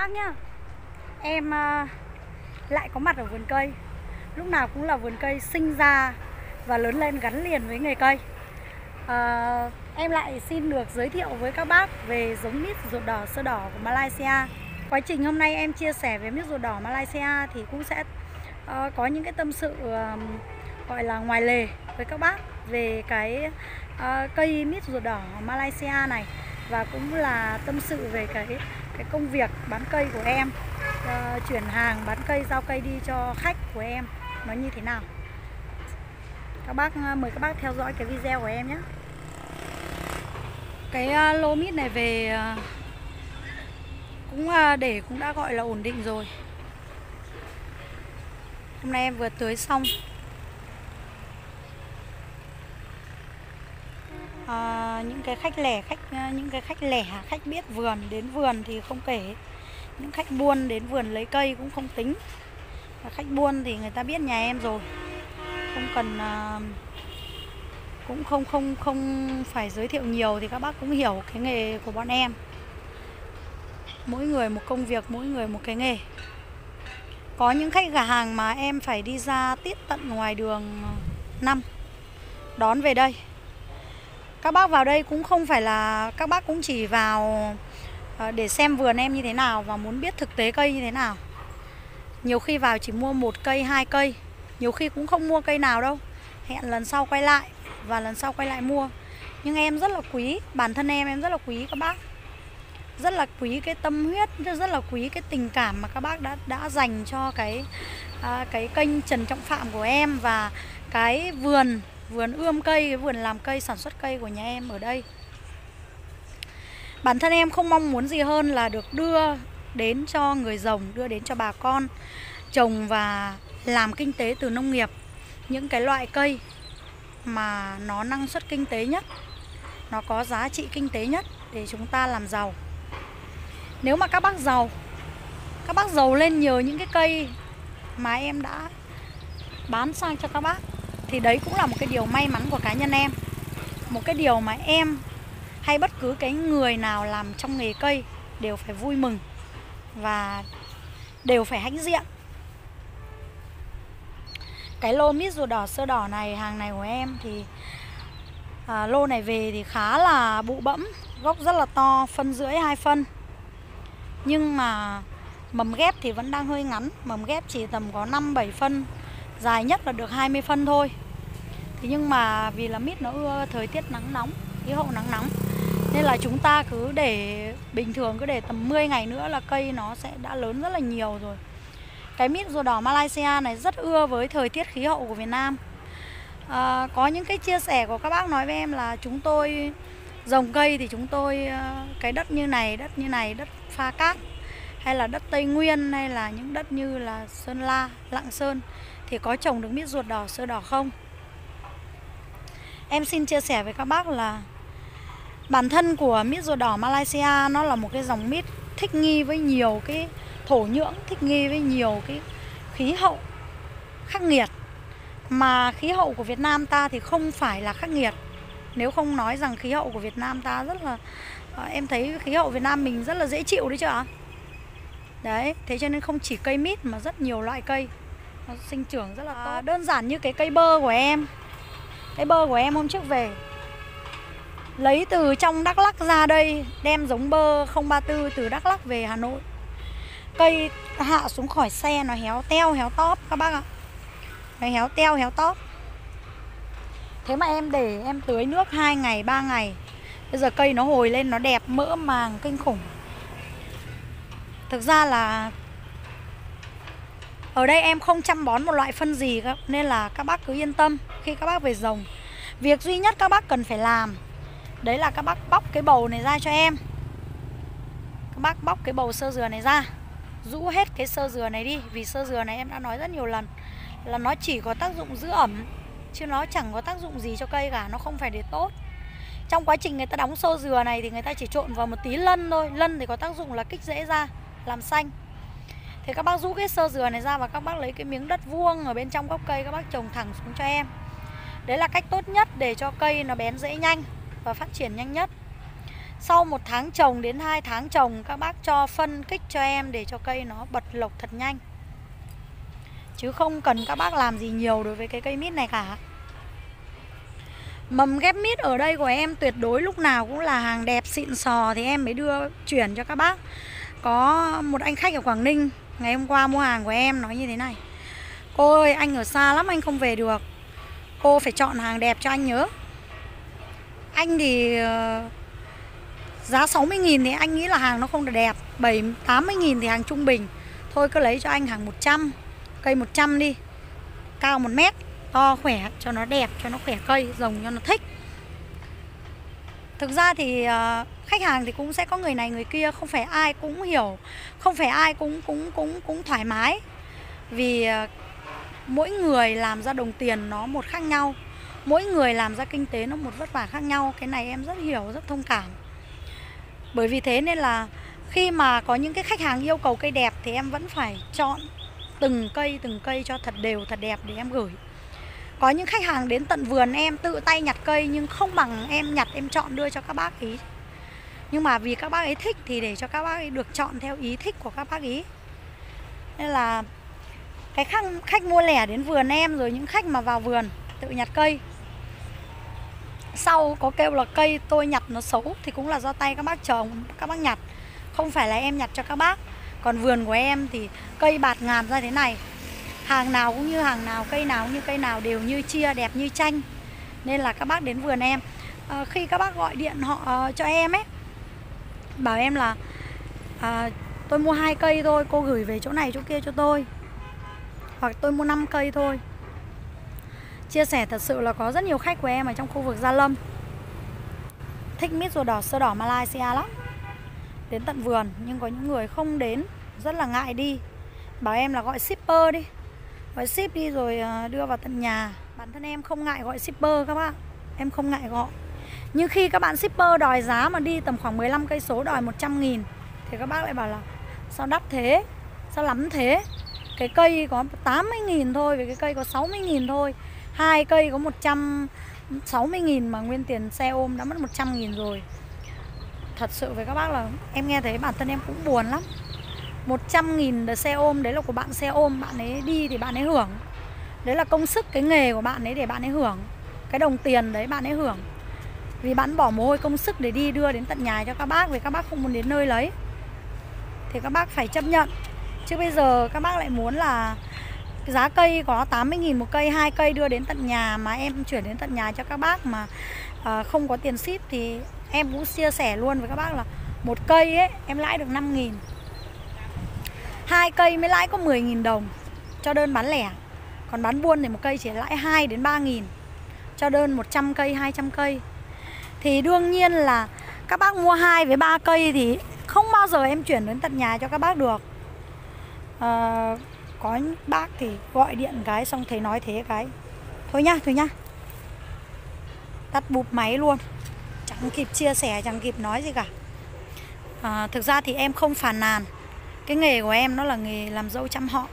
bác nhá. Em lại có mặt ở vườn cây. Lúc nào cũng là vườn cây sinh ra và lớn lên gắn liền với nghề cây. Em lại xin được giới thiệu với các bác về giống mít ruột đỏ sơ đỏ của Malaysia. Quá trình hôm nay em chia sẻ về mít ruột đỏ Malaysia thì cũng sẽ có những cái tâm sự gọi là ngoài lề với các bác về cái cây mít ruột đỏ Malaysia này, và cũng là tâm sự về cái công việc bán cây của em, chuyển hàng bán cây, giao cây đi cho khách của em nó như thế nào. Mời các bác theo dõi cái video của em nhé. Cái lô mít này về cũng cũng đã gọi là ổn định rồi. Hôm nay em vừa tưới xong. Những cái khách lẻ, khách biết vườn đến vườn thì không kể. Những khách buôn đến vườn lấy cây cũng không tính. Và khách buôn thì người ta biết nhà em rồi, không cần cũng không phải giới thiệu nhiều thì các bác cũng hiểu cái nghề của bọn em. Mỗi người một công việc, mỗi người một cái nghề. Có những khách hàng mà em phải đi ra tít tận ngoài đường 5 đón về đây. Các bác vào đây cũng không phải là các bác cũng chỉ vào để xem vườn em như thế nào và muốn biết thực tế cây như thế nào. Nhiều khi vào chỉ mua 1 cây, 2 cây, nhiều khi cũng không mua cây nào đâu. Hẹn lần sau quay lại và lần sau quay lại mua. Nhưng em rất là quý, bản thân em rất là quý các bác. Rất là quý cái tâm huyết, rất là quý cái tình cảm mà các bác đã dành cho cái kênh Trần Trọng Phạm của em và cái vườn ươm cây, cái vườn làm cây, sản xuất cây của nhà em ở đây. Bản thân em không mong muốn gì hơn là được đưa đến cho người trồng, đưa đến cho bà con trồng và làm kinh tế từ nông nghiệp. Những cái loại cây mà nó năng suất kinh tế nhất, nó có giá trị kinh tế nhất để chúng ta làm giàu. Nếu mà các bác giàu lên nhờ những cái cây mà em đã bán sang cho các bác, thì đấy cũng là một cái điều may mắn của cá nhân em. Một cái điều mà em hay bất cứ cái người nào làm trong nghề cây đều phải vui mừng và đều phải hãnh diện. Cái lô mít ruột đỏ sơ đỏ này, hàng này của em thì lô này về thì khá là bụ bẫm, gốc rất là to, phân rưỡi 2 phân. Nhưng mà mầm ghép thì vẫn đang hơi ngắn, mầm ghép chỉ tầm có 5-7 phân, dài nhất là được 20 phân thôi. Thế nhưng mà vì là mít nó ưa thời tiết nắng nóng, khí hậu nắng nóng, nên là chúng ta cứ để bình thường cứ để tầm 10 ngày nữa là cây nó sẽ đã lớn rất là nhiều rồi. Cái mít ruột đỏ Malaysia này rất ưa với thời tiết khí hậu của Việt Nam. Có những cái chia sẻ của các bác nói với em là chúng tôi trồng cây thì chúng tôi cái đất như này, đất Pha Cát, hay là đất Tây Nguyên, hay là những đất như là Sơn La, Lạng Sơn thì có trồng được mít ruột đỏ sơ đỏ không? Em xin chia sẻ với các bác là bản thân của mít ruột đỏ Malaysia nó là một cái dòng mít thích nghi với nhiều cái thổ nhưỡng, thích nghi với nhiều cái khí hậu khắc nghiệt. Mà khí hậu của Việt Nam ta thì không phải là khắc nghiệt. Nếu không nói rằng khí hậu của Việt Nam ta rất là em thấy khí hậu Việt Nam mình rất là dễ chịu đấy chứ ạ. Đấy, thế cho nên không chỉ cây mít mà rất nhiều loại cây nó sinh trưởng rất là tốt. Đơn giản như cái cây bơ của em. Cái bơ của em hôm trước về lấy từ trong Đắk Lắk ra đây, đem giống bơ 034 từ Đắk Lắk về Hà Nội. Cây hạ xuống khỏi xe nó héo teo héo tóp các bác ạ. Nó héo teo héo tóp. Thế mà em để em tưới nước 2 ngày 3 ngày, bây giờ cây nó hồi lên, nó đẹp, mỡ màng kinh khủng. Thực ra là ở đây em không chăm bón một loại phân gì cả, nên là các bác cứ yên tâm khi các bác về trồng. Việc duy nhất các bác cần phải làm đấy là các bác bóc cái bầu này ra cho em. Các bác bóc cái bầu sơ dừa này ra, rũ hết cái sơ dừa này đi. Vì sơ dừa này em đã nói rất nhiều lần là nó chỉ có tác dụng giữ ẩm, chứ nó chẳng có tác dụng gì cho cây cả. Nó không phải để tốt. Trong quá trình người ta đóng sơ dừa này thì người ta chỉ trộn vào một tí lân thôi. Lân thì có tác dụng là kích rễ ra, làm xanh. Thì các bác rũ cái sơ dừa này ra và các bác lấy cái miếng đất vuông ở bên trong gốc cây, các bác trồng thẳng xuống cho em. Đấy là cách tốt nhất để cho cây nó bén rễ nhanh và phát triển nhanh nhất. Sau 1 tháng trồng đến 2 tháng trồng, các bác cho phân kích cho em để cho cây nó bật lộc thật nhanh. Chứ không cần các bác làm gì nhiều đối với cái cây mít này cả. Mầm ghép mít ở đây của em tuyệt đối lúc nào cũng là hàng đẹp xịn sò thì em mới đưa chuyển cho các bác. Có một anh khách ở Quảng Ninh ngày hôm qua mua hàng của em nói như thế này: cô ơi, anh ở xa lắm, anh không về được, cô phải chọn hàng đẹp cho anh nhớ. Anh thì giá 60.000 thì anh nghĩ là hàng nó không được đẹp, 70-80.000 thì hàng trung bình. Thôi cứ lấy cho anh hàng 100, cây 100 đi, cao 1 mét, to khỏe, cho nó đẹp, cho nó khỏe cây, rồng cho nó thích. Thực ra thì khách hàng thì cũng sẽ có người này người kia, không phải ai cũng hiểu, không phải ai cũng thoải mái. Vì mỗi người làm ra đồng tiền nó một khác nhau, mỗi người làm ra kinh tế nó một vất vả khác nhau. Cái này em rất hiểu, rất thông cảm. Bởi vì thế nên là khi mà có những cái khách hàng yêu cầu cây đẹp thì em vẫn phải chọn từng cây cho thật đều, thật đẹp để em gửi. Có những khách hàng đến tận vườn em tự tay nhặt cây nhưng không bằng em nhặt em chọn đưa cho các bác ý. Nhưng mà vì các bác ấy thích thì để cho các bác ấy được chọn theo ý thích của các bác ý. Nên là cái khách mua lẻ đến vườn em, rồi những khách mà vào vườn tự nhặt cây, sau có kêu là cây tôi nhặt nó xấu thì cũng là do tay các bác trồng, các bác nhặt, không phải là em nhặt cho các bác. Còn vườn của em thì cây bạt ngàn ra thế này, hàng nào cũng như hàng nào, cây nào cũng như cây nào, đều như chia, đẹp như tranh. Nên là các bác đến vườn em, khi các bác gọi điện họ cho em ấy, bảo em là tôi mua 2 cây thôi, cô gửi về chỗ này chỗ kia cho tôi, hoặc tôi mua 5 cây thôi. Chia sẻ thật sự là có rất nhiều khách của em ở trong khu vực Gia Lâm thích mít rùa đỏ sơ đỏ Malaysia lắm, đến tận vườn. Nhưng có những người không đến, rất là ngại đi, bảo em là gọi shipper đi, gọi ship đi rồi đưa vào tận nhà. Bản thân em không ngại gọi shipper các bác, em không ngại gọi. Nhưng khi các bạn shipper đòi giá mà đi tầm khoảng 15 cây số đòi 100.000 thì các bác lại bảo là sao đắt thế, sao lắm thế. Cái cây có 80.000 thôi, với cái cây có 60.000 thôi. 2 cây có 160.000 mà nguyên tiền xe ôm đã mất 100.000 rồi. Thật sự với các bác là em nghe thấy bản thân em cũng buồn lắm. 100.000 xe ôm đấy là của bạn xe ôm, bạn ấy đi thì bạn ấy hưởng. Đấy là công sức, cái nghề của bạn ấy để bạn ấy hưởng. Cái đồng tiền đấy bạn ấy hưởng. Vì bạn bỏ mồ hôi công sức để đi đưa đến tận nhà cho các bác, vì các bác không muốn đến nơi lấy thì các bác phải chấp nhận. Chứ bây giờ các bác lại muốn là giá cây có 80.000 một cây, 2 cây đưa đến tận nhà mà em chuyển đến tận nhà cho các bác mà không có tiền ship thì em cũng chia sẻ luôn với các bác là một cây ấy em lãi được 5.000, 2 cây mới lãi có 10.000 đồng cho đơn bán lẻ. Còn bán buôn thì một cây chỉ lãi 2 đến 3.000 cho đơn 100 cây, 200 cây. Thì đương nhiên là các bác mua 2 với 3 cây thì không bao giờ em chuyển đến tận nhà cho các bác được. Có bác thì gọi điện cái xong thấy nói thế cái thôi nhá, tắt bụp máy luôn, chẳng kịp chia sẻ, chẳng kịp nói gì cả. Thực ra thì em không phàn nàn, cái nghề của em nó là nghề làm dâu chăm họ.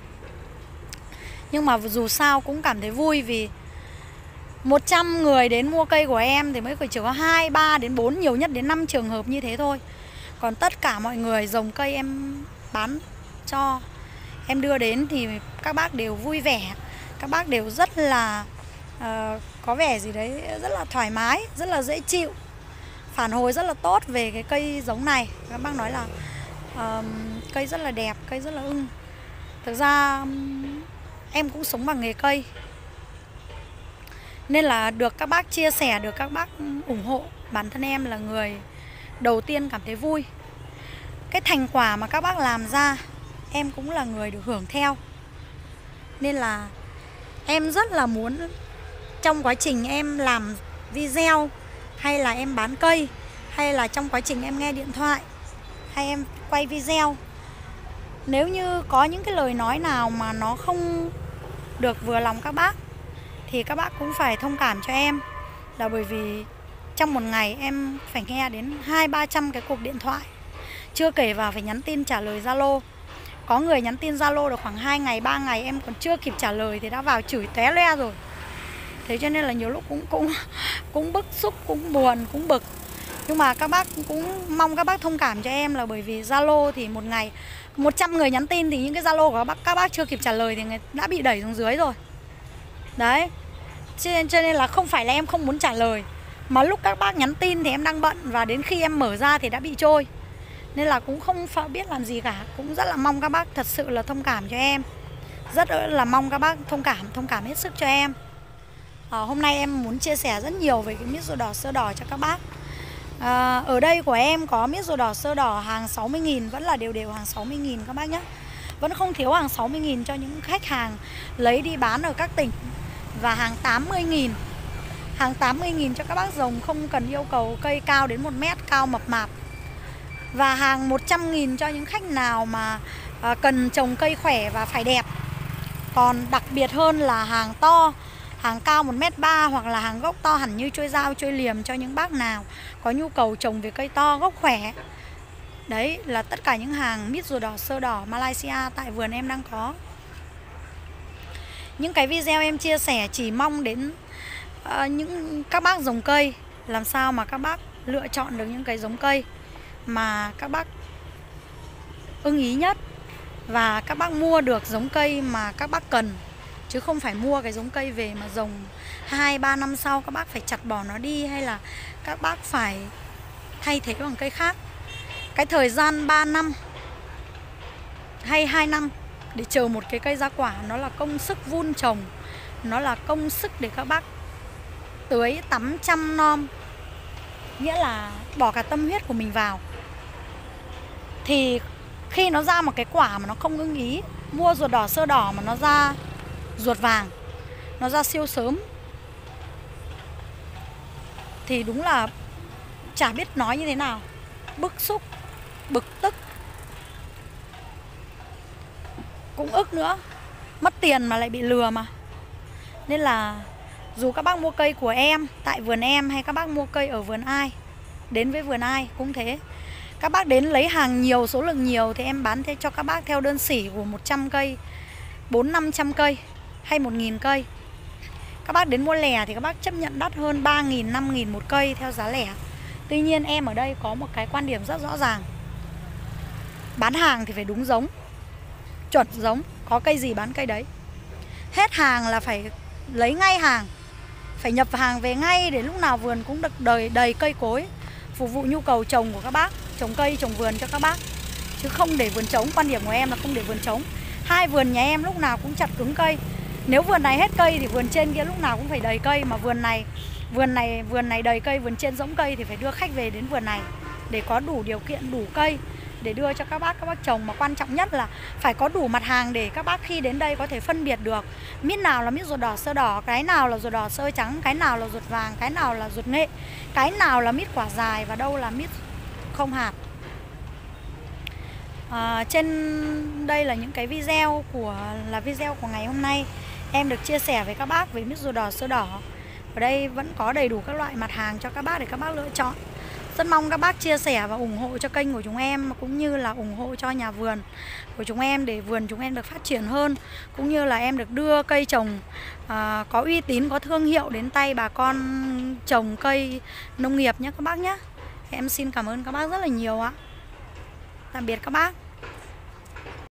Nhưng mà dù sao cũng cảm thấy vui vì 100 người đến mua cây của em thì mới chỉ có 2, 3 đến 4, nhiều nhất đến 5 trường hợp như thế thôi. Còn tất cả mọi người dòng cây em bán cho, em đưa đến thì các bác đều vui vẻ. Các bác đều rất là có vẻ gì đấy rất là thoải mái, rất là dễ chịu. Phản hồi rất là tốt về cái cây giống này. Các bác nói là cây rất là đẹp, cây rất là ưng. Thực ra em cũng sống bằng nghề cây, nên là được các bác chia sẻ, được các bác ủng hộ, bản thân em là người đầu tiên cảm thấy vui. Cái thành quả mà các bác làm ra em cũng là người được hưởng theo. Nên là em rất là muốn trong quá trình em làm video, hay là em bán cây, hay là trong quá trình em nghe điện thoại, hay em quay video, nếu như có những cái lời nói nào mà nó không được vừa lòng các bác thì các bác cũng phải thông cảm cho em. Là bởi vì trong một ngày em phải nghe đến 200-300 cái cuộc điện thoại, chưa kể vào phải nhắn tin trả lời Zalo. Có người nhắn tin Zalo được khoảng 2 ngày, 3 ngày em còn chưa kịp trả lời thì đã vào chửi té loe rồi. Thế cho nên là nhiều lúc cũng bức xúc, cũng buồn, cũng bực. Nhưng mà các bác cũng mong các bác thông cảm cho em, là bởi vì Zalo thì một ngày 100 người nhắn tin thì những cái Zalo của các bác chưa kịp trả lời thì đã bị đẩy xuống dưới rồi. Đấy, cho nên là không phải là em không muốn trả lời, mà lúc các bác nhắn tin thì em đang bận, và đến khi em mở ra thì đã bị trôi. Nên là cũng không biết làm gì cả. Cũng rất là mong các bác thật sự là thông cảm cho em. Rất là mong các bác thông cảm hết sức cho em. Hôm nay em muốn chia sẻ rất nhiều về cái mít rùa đỏ sơ đỏ cho các bác. Ở đây của em có mít rùa đỏ sơ đỏ hàng 60.000, vẫn là đều hàng 60.000 các bác nhé. Vẫn không thiếu hàng 60.000 cho những khách hàng lấy đi bán ở các tỉnh. Và hàng 80.000. Hàng 80.000 cho các bác rồng không cần yêu cầu cây cao đến 1 mét, cao mập mạp. Và hàng 100.000 cho những khách nào mà cần trồng cây khỏe và phải đẹp. Còn đặc biệt hơn là hàng to, hàng cao 1m3 hoặc là hàng gốc to hẳn như chuôi dao, chuôi liềm cho những bác nào có nhu cầu trồng về cây to, gốc khỏe. Đấy là tất cả những hàng mít rùa đỏ sơ đỏ Malaysia tại vườn em đang có. Những cái video em chia sẻ chỉ mong đến những các bác trồng cây, làm sao mà các bác lựa chọn được những cái giống cây mà các bác ưng ý nhất, và các bác mua được giống cây mà các bác cần, chứ không phải mua cái giống cây về mà trồng 2-3 năm sau các bác phải chặt bỏ nó đi, hay là các bác phải thay thế bằng cây khác. Cái thời gian 3 năm hay 2 năm để chờ một cái cây ra quả, nó là công sức vun trồng, nó là công sức để các bác tưới tắm chăm nom, nghĩa là bỏ cả tâm huyết của mình vào. Thì khi nó ra một cái quả mà nó không ưng ý, mua ruột đỏ sơ đỏ mà nó ra ruột vàng, nó ra siêu sớm, thì đúng là chả biết nói như thế nào. Bức xúc, bực tức, cũng ức nữa. Mất tiền mà lại bị lừa mà. Nên là dù các bác mua cây của em tại vườn em, hay các bác mua cây ở vườn ai, đến với vườn ai cũng thế, các bác đến lấy hàng nhiều, số lượng nhiều thì em bán cho các bác theo đơn sỉ của 100 cây, 400-500 cây hay 1.000 cây. Các bác đến mua lẻ thì các bác chấp nhận đắt hơn 3.000, 5.000 một cây theo giá lẻ. Tuy nhiên em ở đây có một cái quan điểm rất rõ ràng. Bán hàng thì phải đúng giống, chuẩn giống, có cây gì bán cây đấy. Hết hàng là phải lấy ngay hàng, phải nhập hàng về ngay để lúc nào vườn cũng được đầy cây cối, phục vụ nhu cầu trồng của các bác, trồng cây, trồng vườn cho các bác. Chứ không để vườn trống, quan điểm của em là không để vườn trống. Hai vườn nhà em lúc nào cũng chặt cứng cây. Nếu vườn này hết cây thì vườn trên kia lúc nào cũng phải đầy cây. Mà vườn này đầy cây, vườn trên rỗng cây thì phải đưa khách về đến vườn này để có đủ điều kiện, đủ cây để đưa cho các bác trồng. Mà quan trọng nhất là phải có đủ mặt hàng để các bác khi đến đây có thể phân biệt được mít nào là mít ruột đỏ sơ đỏ, cái nào là ruột đỏ sơ trắng, cái nào là ruột vàng, cái nào là ruột nghệ, cái nào là mít quả dài và đâu là mít không hạt. Trên đây là những cái video của ngày hôm nay em được chia sẻ với các bác về mít ruột đỏ sơ đỏ. Ở đây vẫn có đầy đủ các loại mặt hàng cho các bác để các bác lựa chọn. Rất mong các bác chia sẻ và ủng hộ cho kênh của chúng em, cũng như là ủng hộ cho nhà vườn của chúng em để vườn chúng em được phát triển hơn, cũng như là em được đưa cây trồng có uy tín, có thương hiệu đến tay bà con trồng cây nông nghiệp nhé các bác nhé. Em xin cảm ơn các bác rất là nhiều ạ. Tạm biệt các bác.